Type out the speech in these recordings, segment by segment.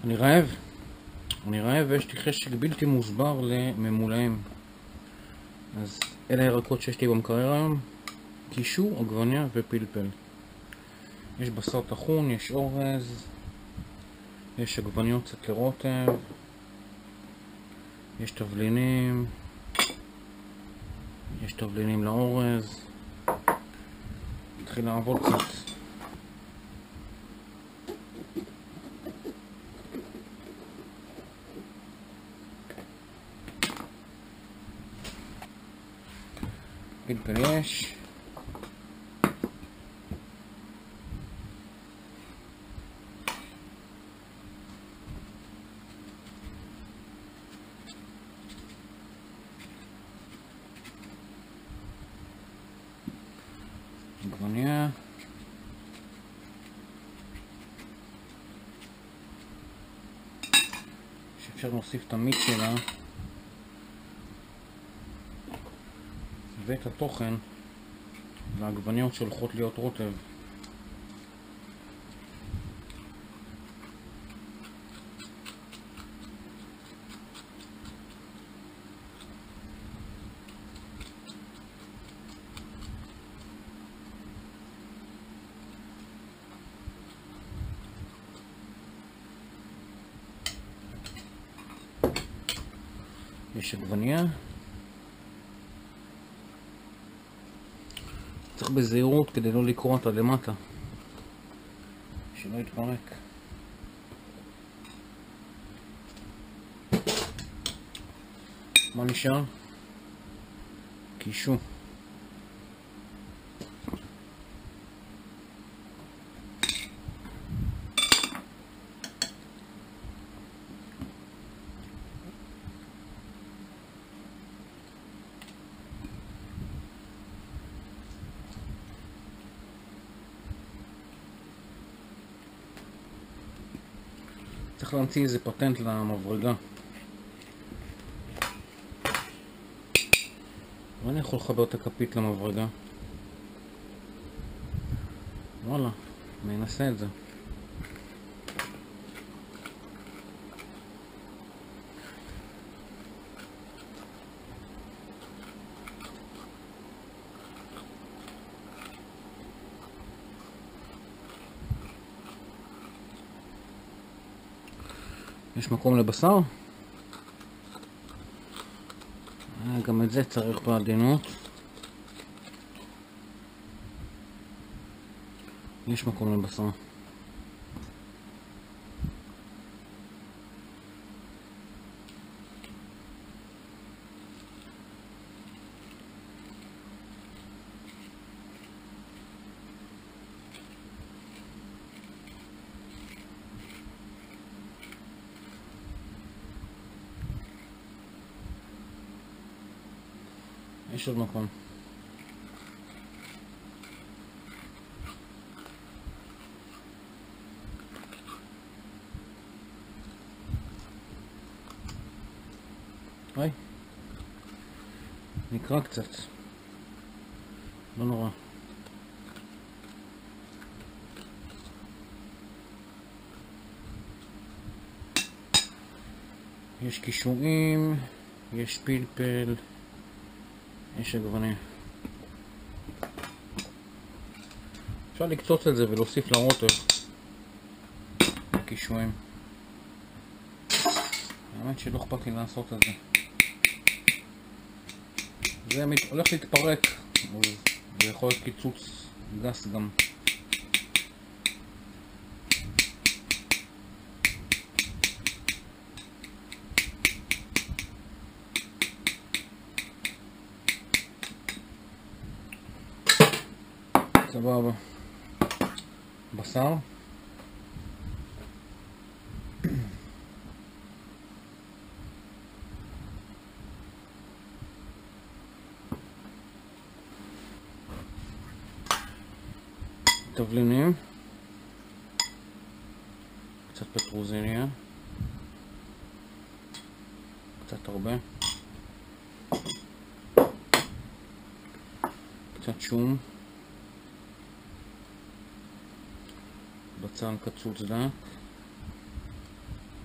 אני רעב. ויש לי חשק בלתי מוסבר לממולאים. אז אלה הירקות שיש לי במקרר היום: קישור, עגבניה ופלפל. יש בשר טחון, יש אורז, יש עגבניות קצת לרוטב, יש תבלינים, לאורז. נתחיל לעבוד קצת. פלפל יש. עגבניה. שאפשר להוסיף את המיץ שלה ואת התוכן והעגבניות שהולכות להיות רוטב. יש עגבניה. צריך בזהירות כדי לא לקרוע אותה למטה, שלא יתפרק. מה נשאר? קישור. צריך להמציא איזה פטנט למברגה. ואני יכול לחבר את הכפית למברגה. וואלה, אני אנסה את זה. יש מקום לבשר? גם את זה צריך בעדינות. יש מקום לבשר. יש עוד מקום. היי, נקרא קצת, לא נורא. יש קישואים, יש פלפל, יש עגבניה. אפשר לקצוץ את זה ולהוסיף לרוטב קישואים. האמת שלא אכפת לי לעשות את זה. זה הולך להתפרק, זה יכול להיות קיצוץ גס גם. סבבה. בשר. תבלינים. קצת פטרוזיליה. קצת הרבה. קצת שום. בצל קצוץ דק.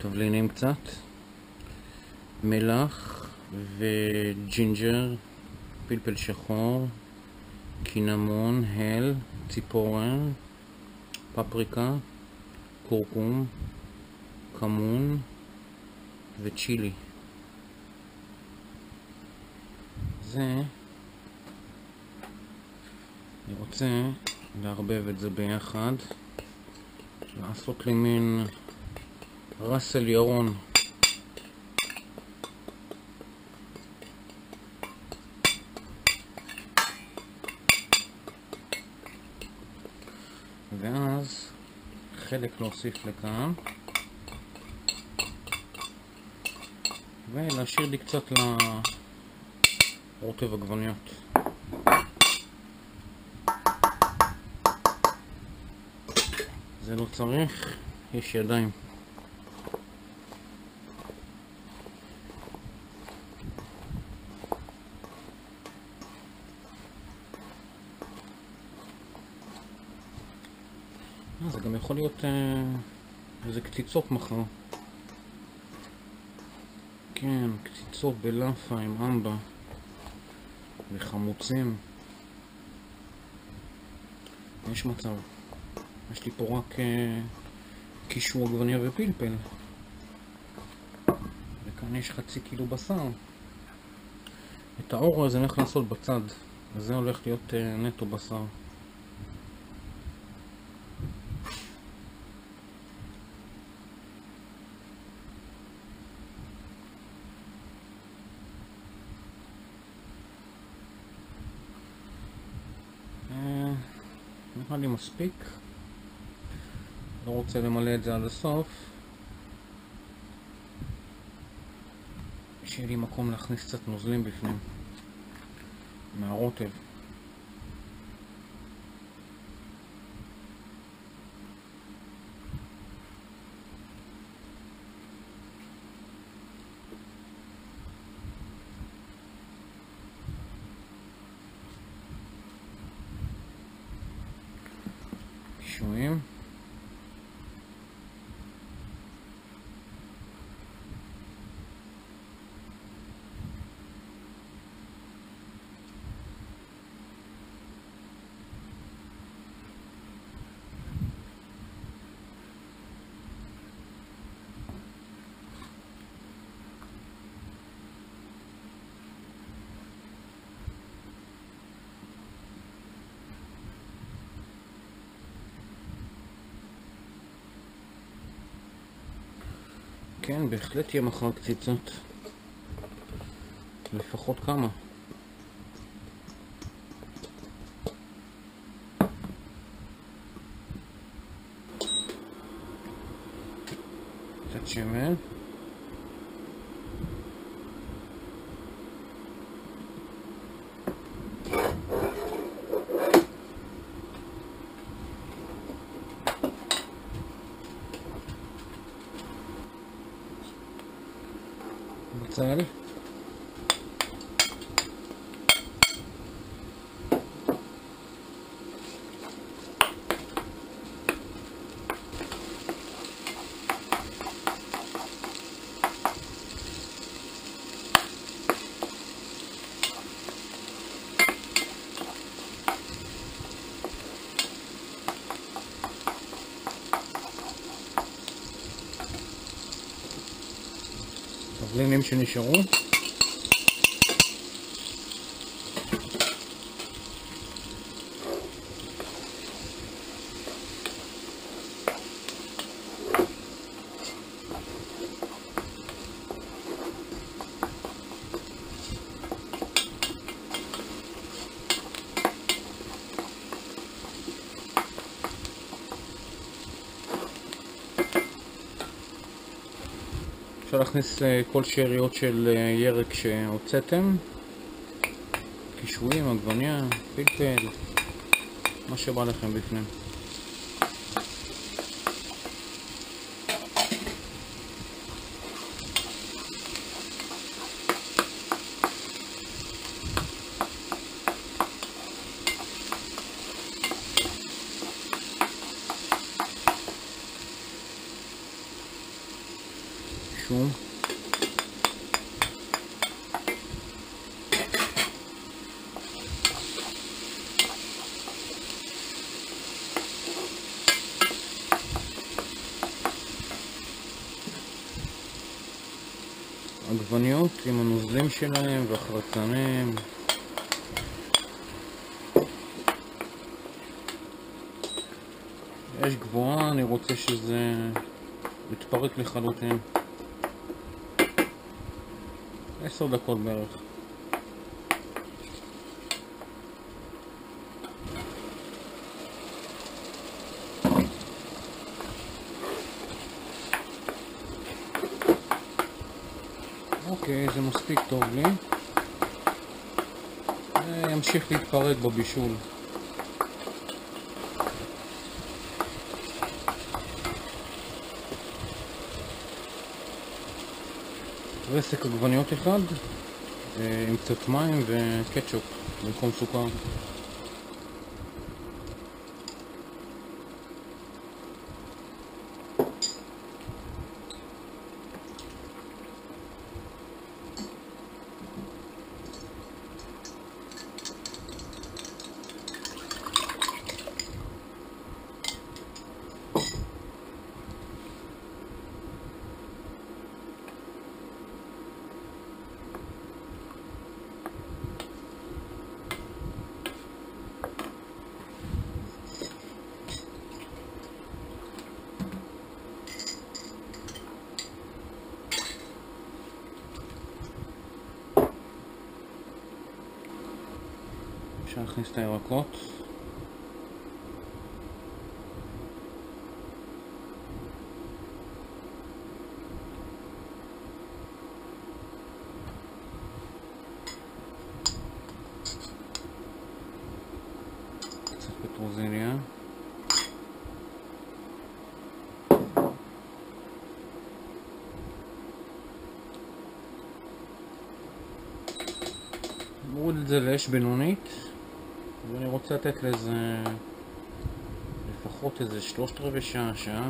תבלינים קצת, מלח וג'ינג'ר, פלפל שחור, קינמון, הל, ציפורן, פפריקה, קורקום, כמון וצ'ילי. אני רוצה לערבב את זה ביחד, לעשות לי מין רסל ירון. ואז חלק להוסיף לכאן ולהשאיר לי קצת לרוטב עגבניות. זה לא צריך, יש ידיים. זה גם יכול להיות איזה קציצות מחר. כן, קציצות בלאפה עם אמבה וחמוצים. יש מצב. יש לי פה רק קישור עגבניה ופלפל, וכאן יש חצי קילו בשר. את האור הזה אני הולך לעשות בצד, וזה הולך להיות נטו בשר. נראה לי מספיק. לא רוצה למלא את זה עד הסוף, שיהיה לי מקום להכניס קצת נוזלים בפנים מהרוטב. קישואים. כן, בהחלט יהיה מחר קציצות. לפחות כמה. קצת שמן. בצל. תבלינים שנשארו. אפשר להכניס כל שאריות של ירק שהוצאתם, קישואים, עגבניה, פלפל, מה שבא לכם בפנים. שום. עגבניות עם הנוזלים שלהם והחרצנים. אש גבוהה, אני רוצה שזה יתפרק לחלוטין. 10 דקות בערך. אוקיי, זה מספיק טוב לי. ימשיך להתפרק בבישול. רסק עגבניות אחד עם קצת מים וקטשופ במקום סוכר. אפשר להכניס את הירקות. קצת פטרוזיליה. נוריד את זה לאש בינונית. ואני רוצה לתת לזה לפחות איזה 3/4 שעה, שעה,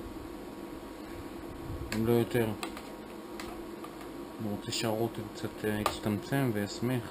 אם לא יותר. אני רוצה שהרוטב קצת יצטמצם ויסמיך.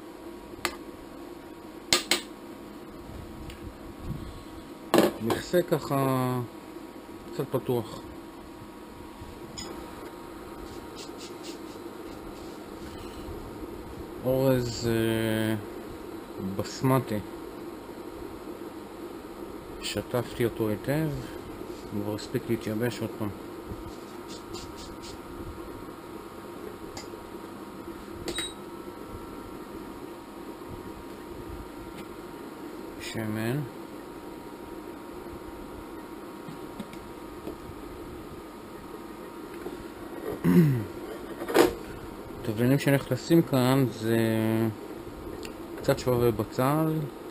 מכסה ככה קצת פתוח. אורז בסמטי, שטפתי אותו היטב, הוא כבר הספיק להתייבש עוד פעם. שמן, התבלינים שאני הולך לשים כאן זה קצת שובבי בצל,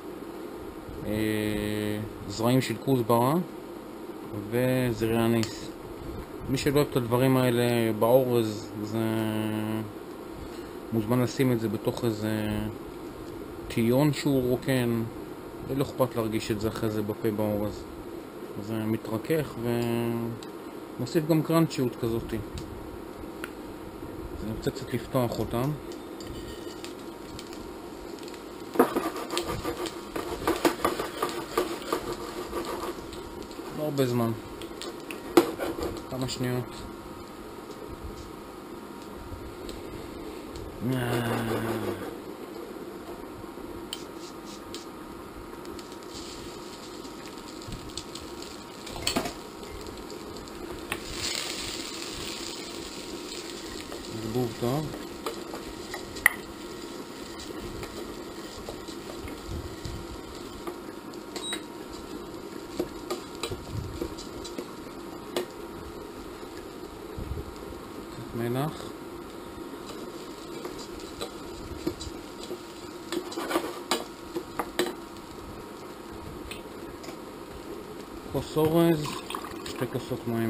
זרעים של כוסברה וזרי אניס. מי שלא אוהב את הדברים האלה באורז, זה מוזמן לשים את זה בתוך איזה טיון שהוא רוקן, ולא אכפת להרגיש את זה אחרי זה בפה באורז. זה מתרכך ומוסיף גם קרנצ'יות כזאת. אז אני רוצה קצת לפתוח אותם. לא הרבה זמן, כמה שניות. ערבוב טוב. מלח, כוס אורז, 2 כוסות מים.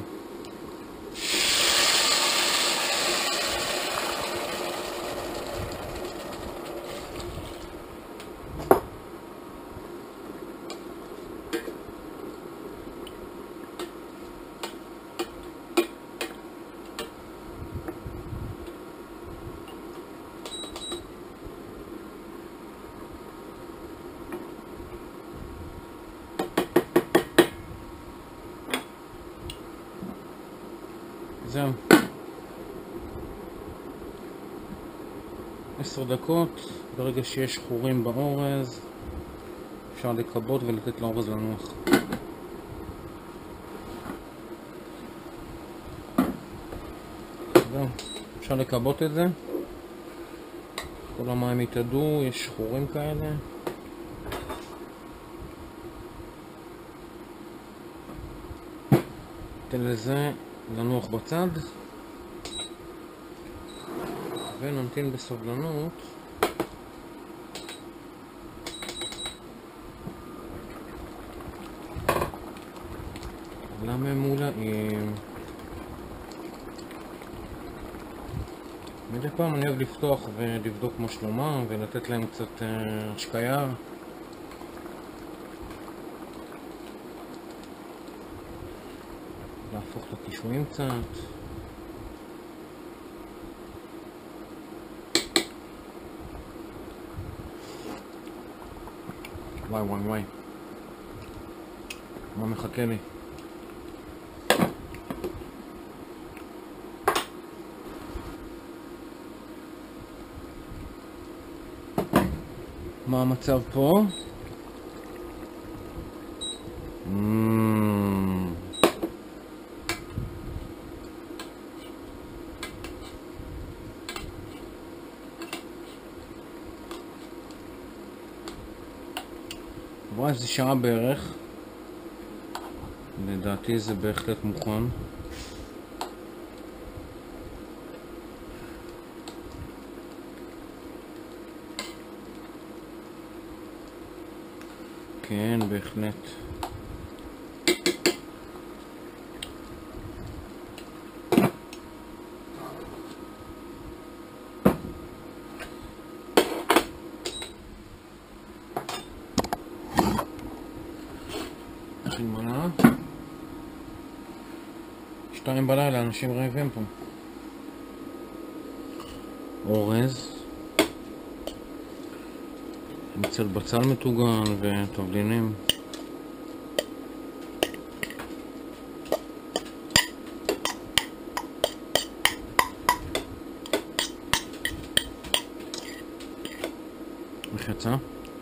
זהו. 10 דקות, ברגע שיש חורים באורז אפשר לקבות ולתת לאורז לנוח. זהו, אפשר לקבות את זה, כל המים יתאדו, יש חורים כאלה. ניתן לזה לנוח בצד ונמתין בסבלנות לממולאים. מדי פעם אני אוהב לפתוח ולבדוק מה שלומם ולתת להם קצת השקיה. להפוך את הקישואים קצת. וואי מה מחכה לי? מה המצב פה? עברה איזה שעה בערך, לדעתי זה בהחלט מוכן. כן, בהחלט. נכין מנה 2 בלילה, אנשים רעבים פה. אורז עם קצת בצל מטוגן ותבלינים. מחצה.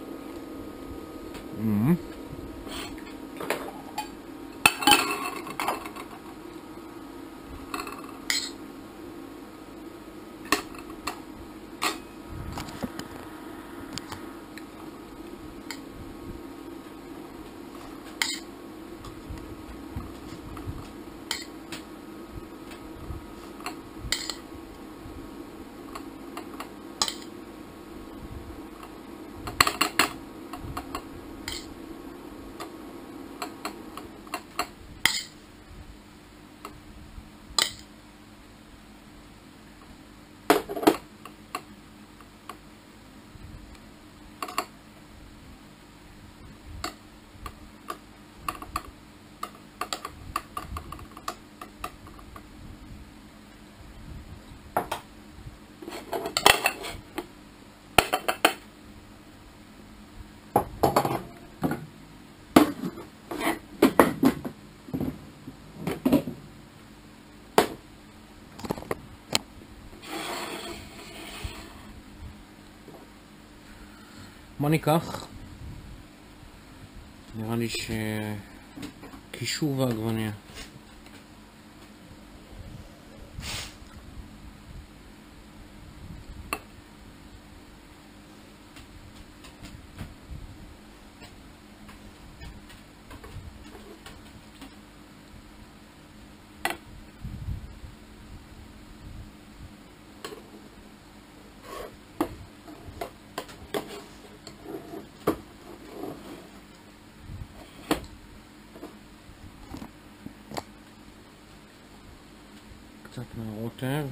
מה ניקח? נראה לי שקישור ועגבניה. קצת מהרוטב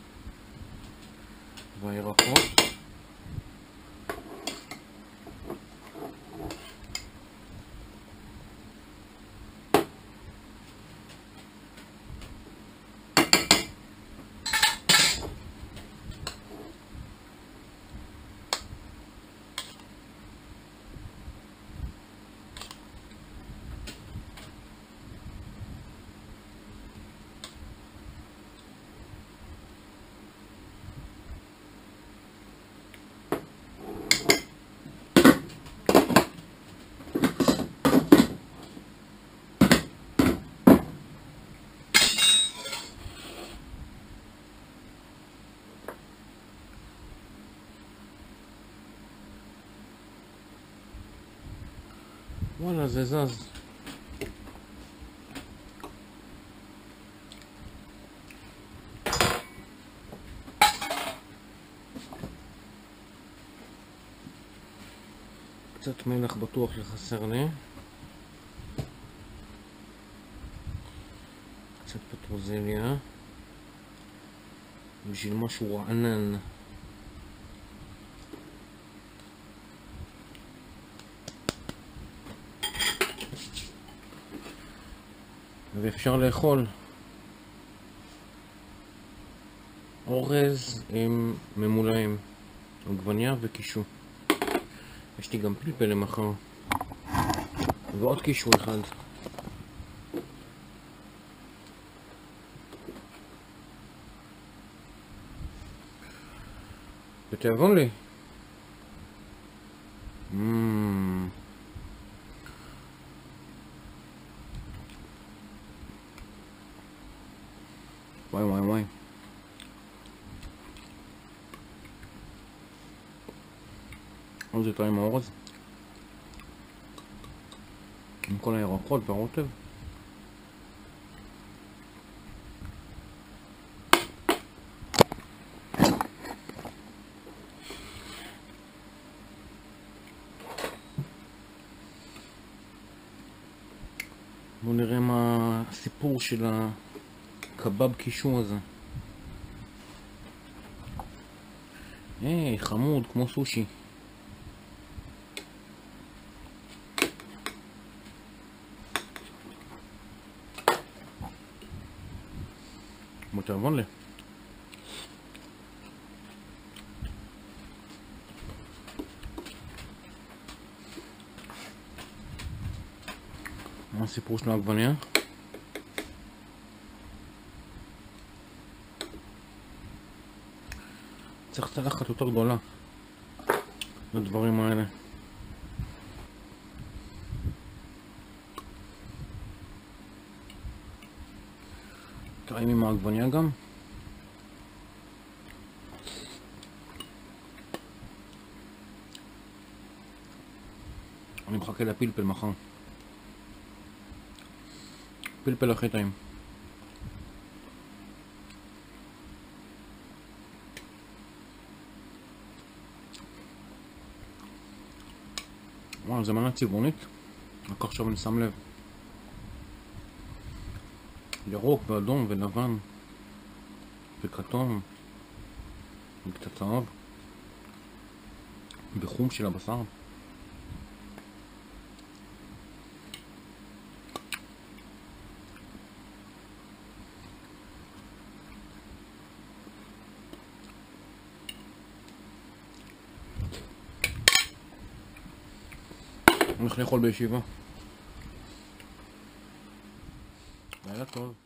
והירקות. וואלה, זה זז. קצת מלח בטוח שחסר לי. קצת פטרוזיליה. בשביל משהו רענן. ואפשר לאכול אורז עם ממולאים, עגבניה וקישו. יש לי גם פלפל למחר ועוד קישו אחד. ותיאבון לי. וואי וואי וואי. עוד יותר עם האורז. עם כל הירקות והרוטב. בואו נראה מה הסיפור של הקבב קישור הזה. היי, חמוד, כמו סושי. בוא תעבון לי. מה הסיפור של העגבניה? צריך צלחת יותר גדולה לדברים האלה. טעים עם העגבניה גם. אני מחכה לפלפל מחר. פלפל הכי טעים. וואו, זה מנה צבעונית. רק עכשיו אני שם לב. ירוק ואדום ולבן וכתום וקצת צהוב בחום של הבשר. אני הולך לאכול בישיבה. לילה טוב.